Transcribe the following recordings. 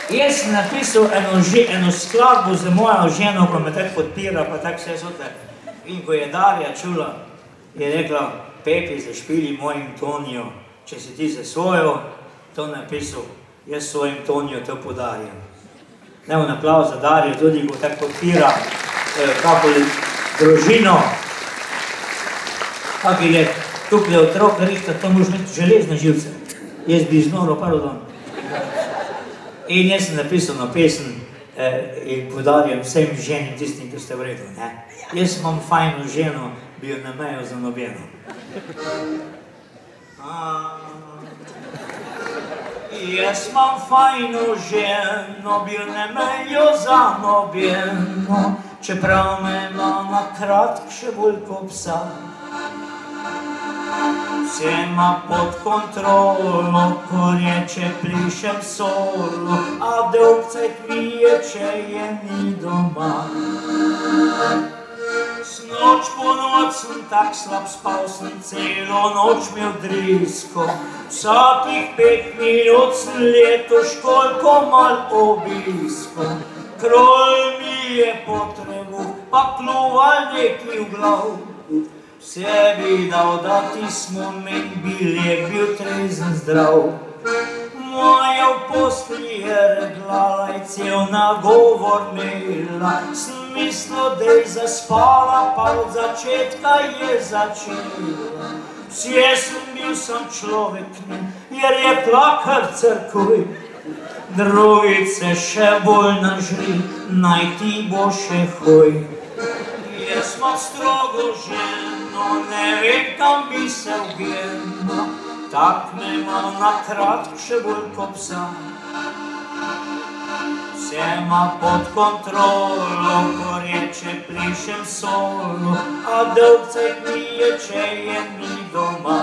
Jaz sem napisal eno skladbo z mojo ženo, ko me tako podpira, pa tako vse sote. In ko je Darja čula, je rekla, Pepi, zašpili mojim Tonijo, če si ti za svojo to napisal, jaz svojim Tonijo to podarjam. Evo en aplauz za Darjo, tudi ko tako podpira kako družino. Kak je tukaj otrok rihta, to moraš imeti železne živce. Jaz bi znoro pardon. In jaz sem napisal na pesem in podarjam vsem ženim tistim, ki ste v redu. Jaz imam fajno ženo, bi jo ne mejo za nobeno. Jaz imam fajno ženo, bi jo ne mejo za nobeno, čeprav me ima na kratk še bolj kot psa. Vse ima pod kontrolo, ko reče plišem solo, a dolg cajt mije, če je ni doma. Noč po noč sem tak slab spal, sem celo noč imel drisko. Vsakih 5 minut sem leto školjko mal obisko. Kroj mi je potrebu, pa kluval neki v glav. Vse bi dal, da ti smo men bili, bil trezen zdrav. Moja v posli je reglala in cel nagovor imela. Sem mislil, da je zaspala, pa od začetka je začela. Vse sem bil sam človek, jer je plakar crkvi. Drugice še bolj nažri, naj ti bo še hoj. Jaz imam strogo ženo, ne vem, kam bi se ugenila, tak me ima na kratk še bolj kot psa. Vse ima pod kontrolo, ko reče plišem solo, a dolg cajt mije, če je ni doma.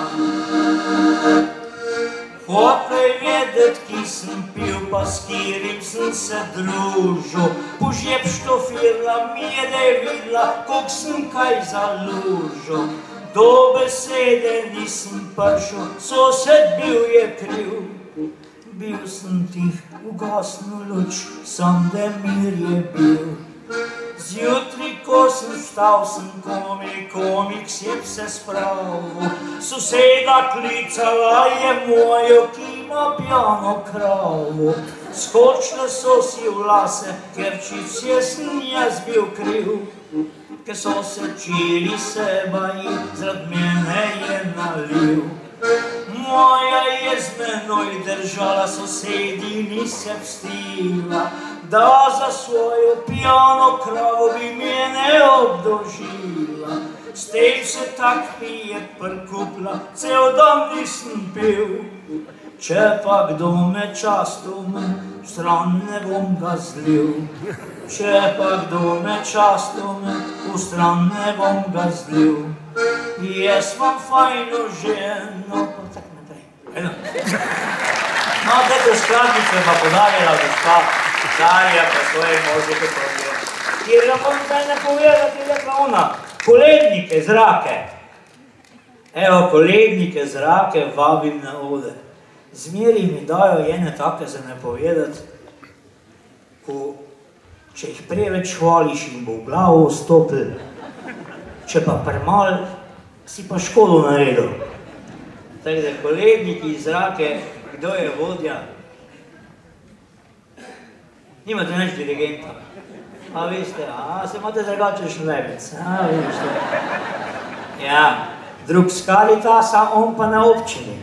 Hote vedet, ki sem pil, pa s kirim sem se družil. Požjeb štofirla mi je, da je videla, koliko sem kaj zalužil. Do besede nisem prišel, sosed bil je kriv. Bil sem tih, ugasnil luč, sam da mir je bil. Zjutri, ko sem vstal, sem komik sjeb se spravil. Soseda klicala je mojo, ki ima pjano kravo. Skočile so si v lase, ker čisto sem jaz bil kriv. Ker so se čili se baji, zaradi mene je nalil. Moja je z menoj držala, sosedi ni se pstila, da za svojo pjano kravo bi mene obdožila. S tem se tak mi je prkupla, cel dan nisem pil. Če pa kdo me častume, vstran ne bom ga zlil. Če pa kdo me častume, vstran ne bom ga zlil. Jaz imam fajno ženo, pa tak naprej. No, tako skladnice pa podarjala gospa Darja pa svoje možike podijo. Kjer ga bom zdaj ne povedati, je rekla ona, kolednike zrake. Evo, kolednike zrake vabim na ode. Zmeri mi dajo ene take za ne povedati, ko če jih preveč hvališ in bo v glavo stopil, če pa premal, si pa škodo naredil. Tako da koledniki iz zrake, kdo je vodja? Nimate neč dirigenta. A veste, se imate drugače šlebec. A veste. Ja, drug z Karitasa, on pa na občini.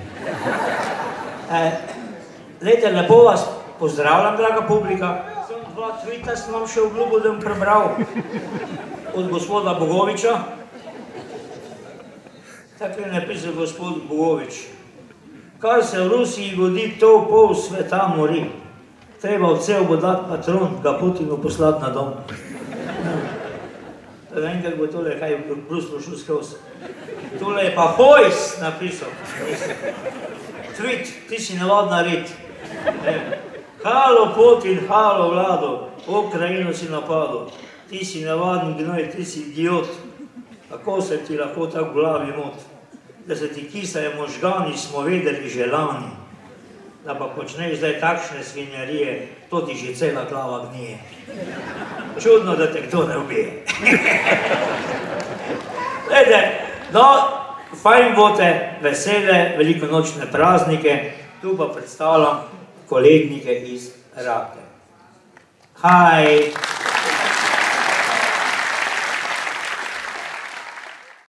Lejte, lepo vas pozdravljam, draga publika. Sem 2 tvita, sem vam še obljubil, da bom prebral od gospoda Bogoviča. Tako je napisal gospod Bogovič. Kar se v Rusiji godi, to pol sveta mori. Treba vse bo dati patron, ga Putinu poslati na dom. Da enkrat bo tole, kaj je Bruslo šel skozi. Tole je pa Hojs napisal. Tweet, ti si navadna rit. Halo Putin, halo vlado, Ukrajino si napadel. Ti si navaden gnoj, ti si idiot. Kako se ti lahko tako v glavi mot? Da se ti kisajo možgani, smo vedeli že lani. da pa počneš zdaj takšne svinjarije, to ti že cela glava gnije. Čudno, da te kdo ne ubije. Glede, no, fajn bote, vesele, velikonočne praznike, tu pa predstavljam kolegnike iz Rake. Hi!